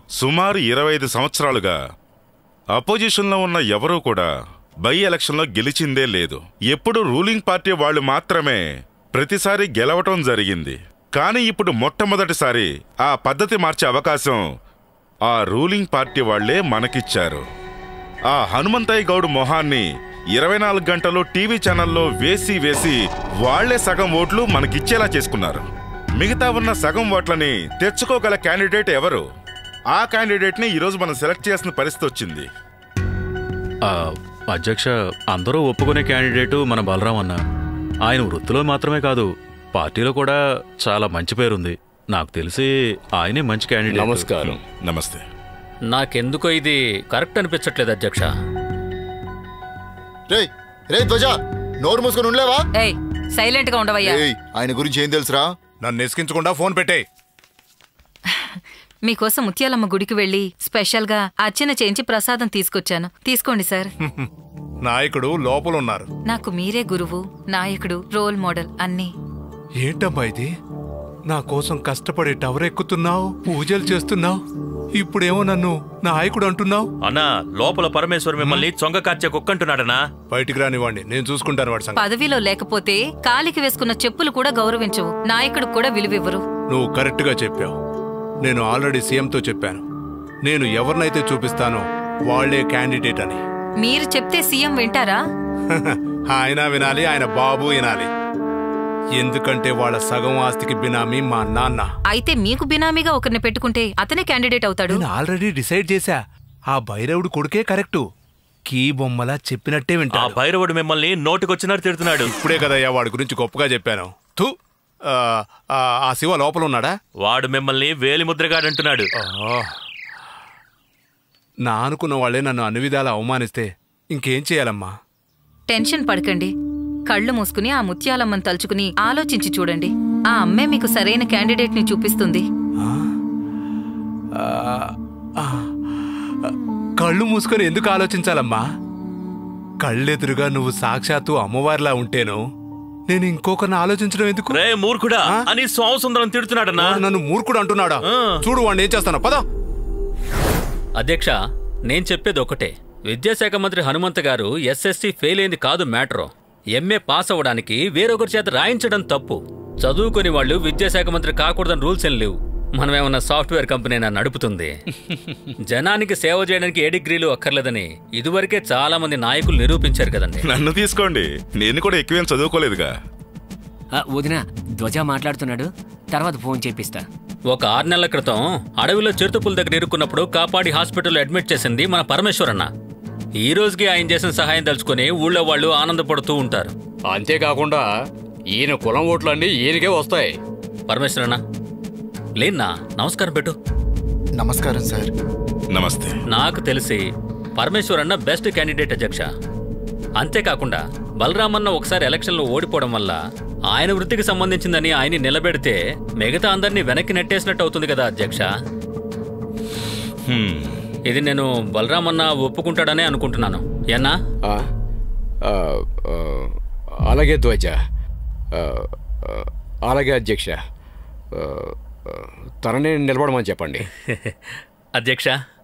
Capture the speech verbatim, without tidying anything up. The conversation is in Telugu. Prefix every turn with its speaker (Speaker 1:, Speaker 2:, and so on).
Speaker 1: సుమారు ఇరవై ఐదు సంవత్సరాలుగా అపోజిషన్లో ఉన్న ఎవరూ కూడా బై ఎలక్షన్లో గెలిచిందే లేదు. ఎప్పుడు రూలింగ్ పార్టీ వాళ్ళు మాత్రమే ప్రతిసారి గెలవటం జరిగింది. కానీ ఇప్పుడు మొట్టమొదటిసారి ఆ పద్ధతి మార్చే అవకాశం ఆ రూలింగ్ పార్టీ వాళ్లే మనకిచ్చారు. ఆ హనుమంతయ్య గౌడ్ మొహాన్ని ఇరవై నాలుగు గంటలు టీవీ ఛానల్లో వేసి వేసి వాళ్లే సగం ఓట్లు మనకిచ్చేలా చేసుకున్నారు. మిగతా ఉన్న సగం ఓట్లని తెచ్చుకోగల క్యాండిడేట్ ఎవరు? ఆ క్యాండిడేట్ ని ఈరోజు మనం సెలెక్ట్ చేసిన పరిస్థితి వచ్చింది.
Speaker 2: అధ్యక్ష, అందరూ ఒప్పుకునే క్యాండిడేటు మన బలరాం అన్న. ఆయన వృత్తిలో మాత్రమే కాదు, పార్టీలో కూడా చాలా మంచి పేరుంది. నాకు తెలిసి ఆయనే మంచి క్యాండిడేట్.
Speaker 3: నమస్కారం.
Speaker 1: నమస్తే.
Speaker 4: నాకెందుకో ఇది కరెక్ట్ అనిపించట్లేదు అధ్యక్ష.
Speaker 5: రేయ్ రే ధ్వజ, నోరు మూసుకొని ఉండలేవా?
Speaker 6: ఏయ్ సైలెంట్ గా ఉండవయ్యా.
Speaker 5: ఆయన గురించి ఏం తెలుసురా?
Speaker 7: నన్ను ఎసికించకుండా ఫోన్ పెట్టే.
Speaker 6: మీకోసం ముత్యాలమ్మ గుడికి వెళ్లి స్పెషల్ గా అర్చన చేయించి ప్రసాదం తీసుకొచ్చాను. తీసుకోండి సార్.
Speaker 7: నాయకుడు లోపల ఉన్నారు.
Speaker 6: నాకు మీరే గురువు, నాయకుడు, రోల్ మోడల్ అన్నీ.
Speaker 7: ఏంటమ్మా ఇది? నా కోసం కష్టపడి టవర్ ఎక్కుతున్నావు, పూజలు చేస్తున్నావు, ఇప్పుడేమో నన్ను నాయకుడు అంటున్నావు.
Speaker 2: అన్నా, లోపల పరమేశ్వర్ మిమ్మల్ని చొంగ కార్చే కుక్కంటున్నాడనా?
Speaker 7: బయటికి రానివ్వండి, నేను చూసుకుంటాను వాడి సంగతి.
Speaker 6: పదవిలో లేకపోతే కాలికి వేసుకున్న చెప్పులు కూడా గౌరవించవు, నాయకుడికి కూడా విలువివ్వరు.
Speaker 7: నువ్వు కరెక్ట్ గా చెప్పావు. నేను ఆల్రెడీ సీఎంతో చెప్పాను, నేను ఎవరినైతే చూపిస్తానో వాళ్లే క్యాండిడేట్ అని.
Speaker 6: మీరు చెప్తే సీఎం వింటారా?
Speaker 7: ఆయన వినాలి, ఆయన బాబు వినాలి. ఎందుకంటే వాళ్ళ సగం ఆస్తికి బినామీ మా నాన్న.
Speaker 6: అయితే మీకు బినామీగా ఒకరిని పెట్టుకుంటే అతనే క్యాండిడేట్ అవుతాడు.
Speaker 7: నేను ఆల్రెడీ డిసైడ్ చేశా. ఆ భైరవుడు కొడుకే కరెక్టు. కీ బొమ్మలా చెప్పినట్టే వింటాడు.
Speaker 2: ఆ భైరవుడు మిమ్మల్ని నోటికొచ్చినట్టు తిడుతున్నాడు.
Speaker 7: ఇప్పుడే కదయ్యా వాడి గురించి గొప్పగా చెప్పాను. తూ, ఆ శివ లోపల ఉన్నాడా?
Speaker 2: వాడు మిమ్మల్ని వేలిముద్రగాడంటున్నాడు.
Speaker 7: నా అనుకున్న వాళ్లే నన్ను అన్ని విధాలా అవమానిస్తే ఇంకేం చేయాలమ్మా?
Speaker 6: టెన్షన్ పడకండి. కళ్ళు మూసుకుని ఆ ముత్యాలమ్మని తలుచుకుని ఆలోచించి చూడండి. ఆ అమ్మే మీకు సరైన క్యాండిడేట్ ని చూపిస్తుంది.
Speaker 7: కళ్ళు మూసుకొని ఎందుకు ఆలోచించాలమ్మా? కళ్ళెదురుగా నువ్వు సాక్షాత్తు అమ్మవారిలా ఉంటేను నేను ఇంకొకరిని ఆలోచించడం ఎందుకు?
Speaker 2: రే మూర్ఖుడా అని సోమసుందరం తిడుతున్నాడన్నా.
Speaker 7: నన్ను మూర్ఖుడు అంటున్నాడా? చూడు వాడిని ఏం చేస్తాను, పద.
Speaker 4: అధ్యక్ష, నేను చెప్పేది ఒకటే. విద్యాశాఖ మంత్రి హనుమంత్ గారు ఎస్ఎస్సీ ఫెయిల్ అయింది కాదు మ్యాటరు. ఎంఏ పాస్ అవ్వడానికి వేరొకరి చేత రాయించడం తప్పు. చదువుకుని వాళ్ళు విద్యాశాఖ మంత్రి కాకూడదని రూల్స్ ఏం లేవు. మనమేమన్నా సాఫ్ట్వేర్ కంపెనీ నడుపుతుంది. జనానికి సేవ చేయడానికి ఏ డిగ్రీలు అక్కర్లేదని ఇదివరకే చాలా మంది నాయకులు నిరూపించారు కదండి.
Speaker 1: నన్ను తీసుకోండి, నేను కూడా ఎక్కువేం చదువుకోలేదుగా.
Speaker 3: వదినా, ధ్వజ మాట్లాడుతున్నాడు, తర్వాత ఫోన్ చేపిస్తా.
Speaker 4: ఒక ఆరు నెలల క్రితం అడవిలో చిరుతపుల దగ్గర ఇరుక్కున్నప్పుడు కాపాడి హాస్పిటల్లో అడ్మిట్ చేసింది మన పరమేశ్వర్ అన్న. ఈ రోజుకి ఆయన చేసిన సహాయం తలుచుకుని ఊళ్ళో వాళ్ళు ఆనందపడుతూ ఉంటారు.
Speaker 3: అంతేకాకుండా ఈయన కులం ఓట్లన్నీ ఈయనకే వస్తాయి.
Speaker 4: పరమేశ్వర్ అన్న లేనా, నమస్కారం పెట్టు.
Speaker 5: నమస్కారం సార్.
Speaker 1: నమస్తే.
Speaker 4: నాకు తెలిసి పరమేశ్వర్ అన్న బెస్ట్ క్యాండిడేట్ అధ్యక్ష. అంతేకాకుండా బలరామన్న ఒకసారి ఎలక్షన్లో ఓడిపోవడం వల్ల ఆయన వృత్తికి సంబంధించిందని ఆయన నిలబెడితే మిగతా అందరినీ వెనక్కి నెట్టేసినట్టు అవుతుంది కదా అధ్యక్ష. ఇది నేను బలరామన్న ఒప్పుకుంటాడనే అనుకుంటున్నాను. ఏనా?
Speaker 3: అలాగే ధ్వజ, అలాగే అధ్యక్ష. తననే నిలబడమని చెప్పండి.
Speaker 4: అధ్యక్ష.